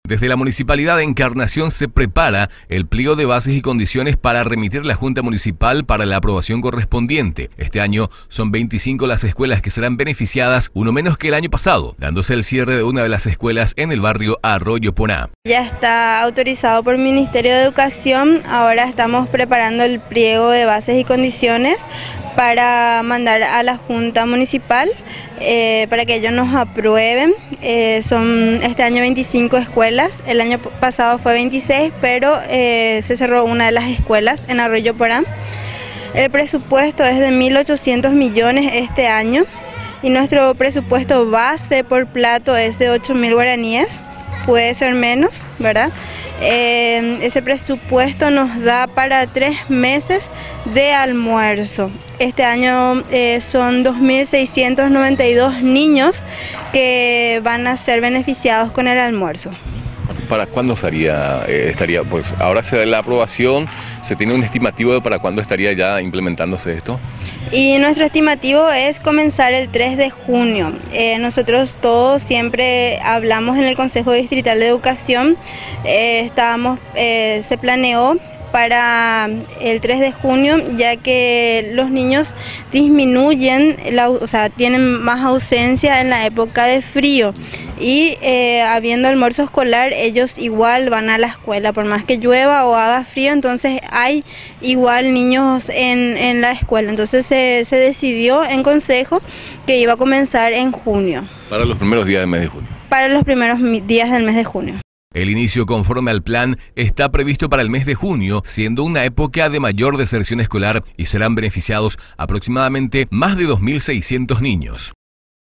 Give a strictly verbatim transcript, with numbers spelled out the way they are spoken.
Desde la Municipalidad de Encarnación se prepara el pliego de bases y condiciones para remitir a la Junta Municipal para la aprobación correspondiente. Este año son veinticinco las escuelas que serán beneficiadas, uno menos que el año pasado, dándose el cierre de una de las escuelas en el barrio Arroyo Poná. Ya está autorizado por el Ministerio de Educación, ahora estamos preparando el pliego de bases y condiciones para mandar a la Junta Municipal eh, para que ellos nos aprueben. Eh, son este año veinticinco escuelas, el año pasado fue veintiséis, pero eh, se cerró una de las escuelas en Arroyo Poná. El presupuesto es de mil ochocientos millones este año y nuestro presupuesto base por plato es de ocho mil guaraníes. Puede ser menos, ¿verdad? Eh, ese presupuesto nos da para tres meses de almuerzo. Este año eh, son dos mil seiscientos noventa y dos niños que van a ser beneficiados con el almuerzo. ¿Para cuándo estaría, eh, estaría, pues ahora se da la aprobación, se tiene un estimativo de para cuándo estaría ya implementándose esto? Y nuestro estimativo es comenzar el tres de junio. Eh, nosotros todos siempre hablamos en el Consejo Distrital de Educación, eh, estábamos, eh, se planeó para el tres de junio, ya que los niños disminuyen, la, o sea, tienen más ausencia en la época de frío y eh, habiendo almuerzo escolar, ellos igual van a la escuela, por más que llueva o haga frío, entonces hay igual niños en, en la escuela. Entonces se, se decidió en consejo que iba a comenzar en junio. Para los primeros días del mes de junio. Para los primeros días del mes de junio. El inicio conforme al plan está previsto para el mes de junio, siendo una época de mayor deserción escolar y serán beneficiados aproximadamente más de dos mil seiscientos niños.